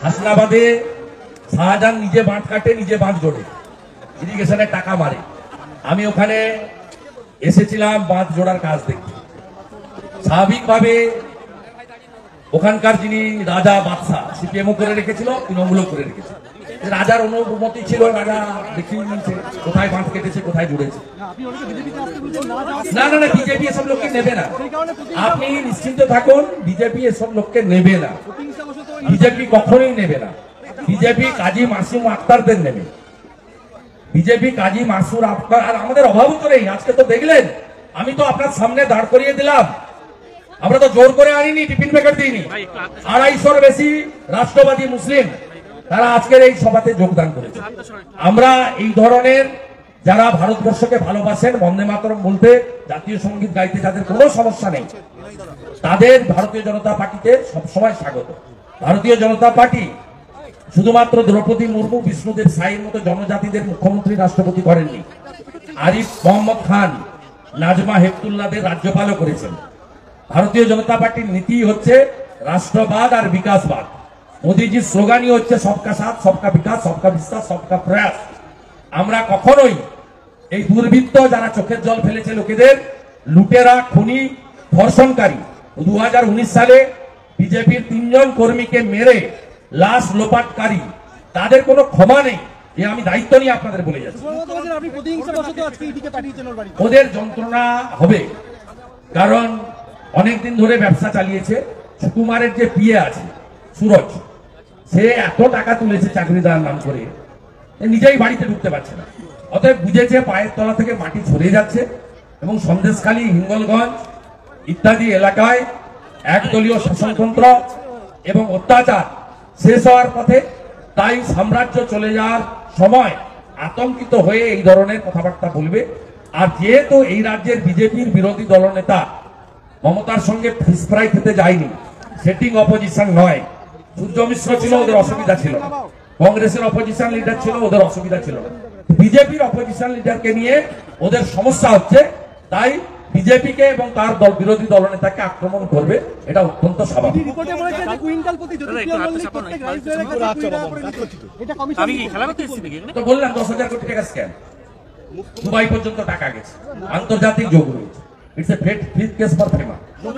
হাসনাবাদে শাহজাহান নিজে বাঁধ কাটে, নিজে বাঁধ জোড়ে, ইরিগেশনের টাকা মারে। আমি ওখানে এসেছিলাম বাঁধ জোড়ার কাজ দেখতে। স্বাভাবিকভাবে ওখানকার যিনি রাজা বাদশাহ, সিপিএমও করে রেখেছিল, তৃণমূলও করে রেখেছিল। রাজার অনুমতি ছিল, রাজা দেখিয়ে নিয়েছে কোথায় বাঁধ কেটেছে, কোথায় জুড়েছে। না না না, বিজেপি এসব লোককে নেবে না, আপনি নিশ্চিন্ত থাকুন, বিজেপি এসব লোককে নেবে না, বিজেপি কখনোই নেবে না। বিজেপি কাজী মাসুম আক্তারদের নেবে, বিজেপি কাজী মাসুর আক্তার। আর আমাদের অভাবও তো নেই। আজকে তো দেখলেন, আমি তো আপনার সামনে দাঁড় করিয়ে দিলাম, আমরা তো জোর করে আনিনি, টিফিন প্যাকেট দিইনি। 250-র বেশি রাষ্ট্রবাদী মুসলিম তারা আজকের এই সভাতে যোগদান করেছে। আমরা এই ধরনের যারা ভারতবর্ষকে ভালোবাসেন, বন্দে মাতরম বলতে, জাতীয় সঙ্গীত গাইতে যাদের কোনো সমস্যা নেই, তাদের ভারতীয় জনতা পার্টিতে সবসময় স্বাগত। ভারতীয় জনতা পার্টি শুধুমাত্র দ্রৌপদী মুর্মু, বিষ্ণুদেব সাইয়ের মতো জনজাতিদের মুখ্যমন্ত্রী রাষ্ট্রপতি করেননি, আরিফ মোহাম্মদ খান, নাজমা হেপতুল্লাদের রাজ্যপালও করেছেন। ভারতীয় জনতা পার্টির নীতি হচ্ছে রাষ্ট্রবাদ আর বিকাশবাদ। মোদীজির স্লোগানই হচ্ছে সবকা সাথ, সবকা বিকাশ, সবকা বিশ্বাস, সবকা প্রয়াস। আমরা কখনোই এই দুর্বৃত্ত যারা চোখের জল ফেলেছে লোকেদের, লুটেরা, খুনি, ধর্ষণকারী, 2019 সালে বিজেপির 3 জন কর্মীকে মেরে লাশ লোপাটকারী, তাদের কোনো ক্ষমা নেই। আমি দায়িত্ব নিয়ে আপনাদের বলে যাচ্ছি, ওদের যন্ত্রণা হবে। কারণ অনেকদিন ধরে ব্যবসা চালিয়েছে। সুকুমারের যে পিএ আছে সুরজ, সে এত টাকা তুলেছে চাকরি দেওয়ার নাম করে, নিজেই বাড়িতে ঢুকতে পারছে না। অতএব বুঝেছে পায়ের তলা থেকে মাটি ছড়িয়ে যাচ্ছে এবং সন্দেশখালী, হিঙ্গলগঞ্জ ইত্যাদি এলাকায় একদলীয় শাসনতন্ত্র এবং অত্যাচার শেষ হওয়ার পথে। তাই সাম্রাজ্য চলে যাওয়ার সময় আতঙ্কিত হয়ে এই ধরনের কথাবার্তা বলবে। আর যেহেতু এই রাজ্যের বিজেপির বিরোধী দলনেতা মমতার সঙ্গে ফিশ ফ্রাই খেতে যায়নি, সেটিং অপোজিশন নয়, সূর্য মিশ্র ছিল, ওদের অসুবিধা ছিল না। কংগ্রেসের অপোজিশন লিডার ছিল, ওদের অসুবিধা ছিল না। বিজেপির অপোজিশন লিডারকে নিয়ে ওদের সমস্যা হচ্ছে, তাই বিজেপিকে এবং তার বিরোধী দলনেতাকে আক্রমণ করবে, এটা অত্যন্ত স্বাভাবিক। তো বললাম 10,000 কোটি টাকা স্ক্যাম, দুবাই পর্যন্ত টাকা গেছে, আন্তর্জাতিক যোগ রয়েছে। It's a fake case for FEMA.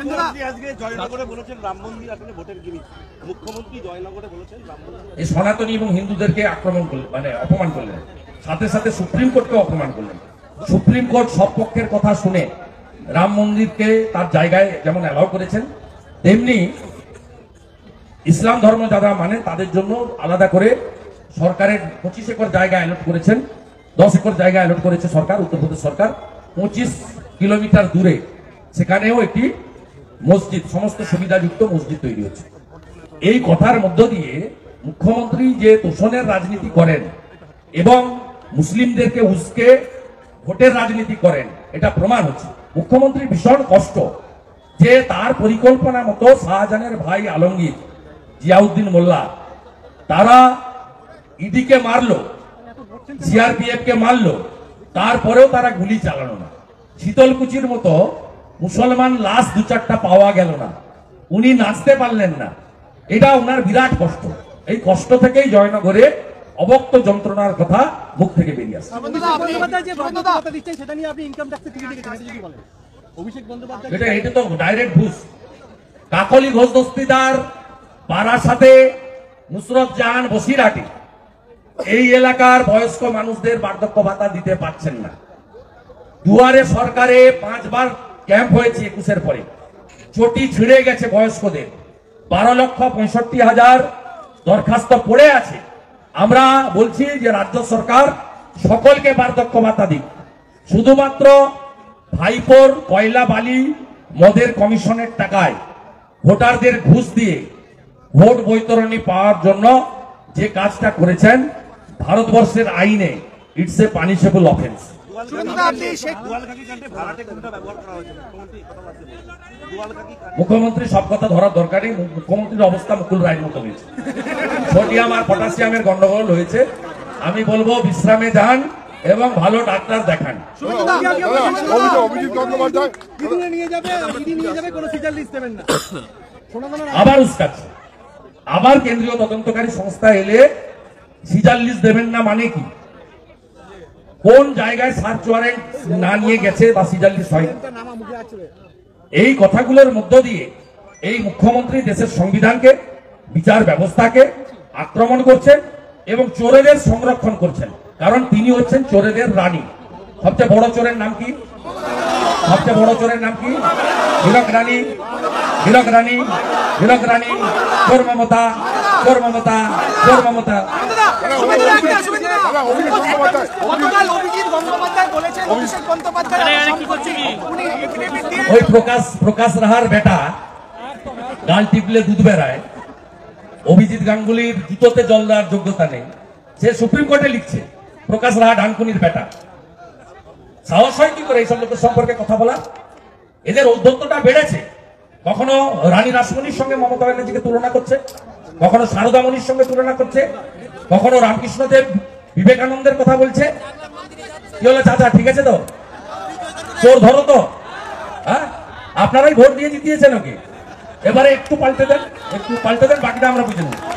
এই সনাতনী এবং হিন্দুদেরকে আক্রমণ করলেন, মানে অপমান করলেন, সাথে সাথে সুপ্রিম কোর্টকে অপমান করলেন। সুপ্রিম কোর্ট সব পক্ষের কথা শুনে রাম মন্দিরকে তার জায়গায় যেমন অ্যালাউ করেছেন, তেমনি ইসলাম ধর্ম যারা মানে তাদের জন্য আলাদা করে সরকারের 25 একর জায়গা অ্যালট করেছেন, 10 একর জায়গা অ্যালট করেছে সরকার, উত্তরপ্রদেশ সরকার। 25 কিলোমিটার দূরে সেখানেও একটি মসজিদ, সমস্ত সুবিধাযুক্ত মসজিদ তৈরি হচ্ছে। এই কথার মধ্য দিয়ে মুখ্যমন্ত্রী যে তোষণের রাজনীতি করেন এবং মুসলিমদেরকে উস্কে ভোটের রাজনীতি করেন, এটা প্রমাণ হচ্ছে। মুখ্যমন্ত্রী ভীষণ কষ্ট যে তার পরিকল্পনা মতো শাহজাহানের ভাই আলমগীর, জিয়াউদ্দিন মোল্লা, তারা ইডিকে মারলো, সিআরপিএফ কে মারলো, তারপরেও তারা গুলি চালানো না। শীতলকুচির মতো মুসলমান লাশ 2-4টা পাওয়া গেল না, উনি নাচতে পারলেন না, এটা ওনার বিরাট কষ্ট। এই কষ্ট থেকেই জয়নগরে অবক্ত যন্ত্রণার কথা মুখ থেকে বেরিয়ে আসে। এটা তো ডাইরেক্ট ঘুষ। কাকলি ঘোষ দস্তিদার, বারাসাতে নুসরত জাহান, বসিরহাটে এই এলাকার বয়স্ক মানুষদের বার্ধক্য ভাতা দিতে পারছেন না। দুয়ারে সরকারে 5 বার ক্যাম্প হয়েছে 21-এর পরে, চটি ছিঁড়ে গেছে বয়স্কদের। 12,65,000 দরখাস্ত পড়ে আছে। আমরা বলছি যে রাজ্য সরকার সকলকে বার্ধক্য ভাতা দিক। শুধুমাত্র ভাইপোর কয়লা বালি মদের কমিশনের টাকায় ভোটারদের ঘুষ দিয়ে ভোট বৈতরণী পাওয়ার জন্য যে কাজটা করেছেন, ভারতবর্ষের আইনে ইটস এ পানিশেবল অফেন্স। মুখ্যমন্ত্রী সব কথা ধরার দরকারই। মুখ্যমন্ত্রীর অবস্থা মুকুল রায়ের মতো হয়েছে, সোডিয়াম আর পটাশিয়ামের গন্ডগোল হয়েছে। আমি বলবো বিশ্রামে যান এবং ভালো ডাক্তার দেখান। আবার উস্কাচ্ছে, আবার কেন্দ্রীয় তদন্তকারী সংস্থা এলে সিজার লিস্ট দেবেন না মানে কি? কোন জায়গায় সার্চ ওয়ারেন্ট না নিয়ে গেছে বা সিজার লিস্ট হয়? এই কথাগুলোর মধ্য দিয়ে এই মুখ্যমন্ত্রী দেশের সংবিধানকে, বিচার ব্যবস্থাকে আক্রমণ করছেন এবং চোরেদের সংরক্ষণ করছেন। কারণ তিনি হচ্ছেন চোরেদের রানী। সবচেয়ে বড় চোরের নাম কি? সবচেয়ে বড় চোরের নাম কি? হীরক রানী, হীরক রানী, হীরক রানী, চোর মমতা, চোর মমতা, চোর মমতা। ওই প্রকাশ রাহার বেটা গাল টিপলে দুধ বেড়ায়, অভিজিৎ গাঙ্গুলির জুতোতে জল দেওয়ার যোগ্যতা নেই, সে সুপ্রিম কোর্টে লিখছে প্রকাশ রাহা ডানকুনির বেটা। সাহস হয় কি করে এইসব লোকের সম্পর্কে কথা বলা? এদের ঔদ্ধত্যটা বেড়েছে। কখনো রানী রাসমণির সঙ্গে মমতা ব্যানার্জিকে তুলনা করছে, কখনো সারদামণির সঙ্গে তুলনা করছে, কখনো রামকৃষ্ণদেব বিবেকানন্দের কথা বলছে। কি হলো চাচা, ঠিক আছে তো? চোর ধরো তো। হ্যাঁ, আপনারাই ভোট দিয়ে জিতিয়েছেন ওকে, এবারে একটু পাল্টে দেন, একটু পাল্টে দেন, বাকিটা আমরা বুঝে নেব।